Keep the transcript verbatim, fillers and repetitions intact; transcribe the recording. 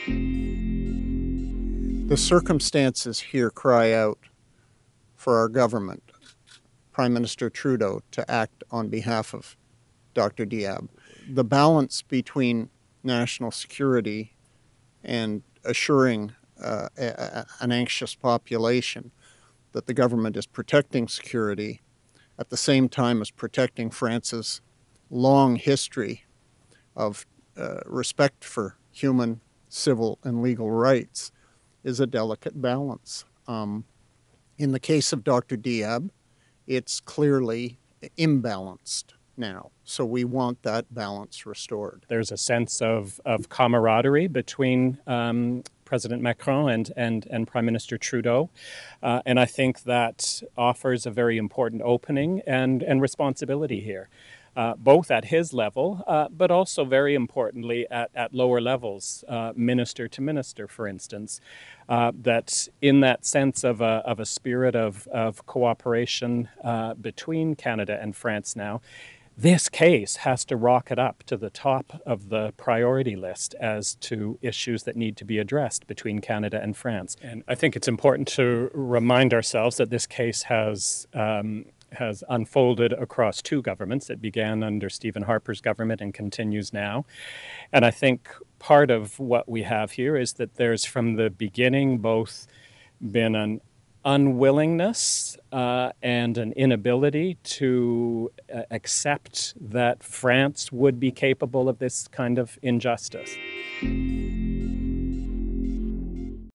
The circumstances here cry out for our government, Prime Minister Trudeau, to act on behalf of Doctor Diab. The balance between national security and assuring uh, a, a, an anxious population that the government is protecting security at the same time as protecting France's long history of uh, respect for human, civil, and legal rights is a delicate balance. Um, in the case of Doctor Diab, it's clearly imbalanced now. So we want that balance restored. There's a sense of, of camaraderie between um, President Macron and, and, and Prime Minister Trudeau. Uh, and I think that offers a very important opening and, and responsibility here. Uh, both at his level, uh, but also very importantly at, at lower levels, uh, minister to minister, for instance, uh, that in that sense of a, of a spirit of, of cooperation uh, between Canada and France now, this case has to rocket up to the top of the priority list as to issues that need to be addressed between Canada and France. And I think it's important to remind ourselves that this case has um, has unfolded across two governments. It began under Stephen Harper's government and continues now. And I think part of what we have here is that there's from the beginning both been an unwillingness uh, and an inability to uh, accept that France would be capable of this kind of injustice.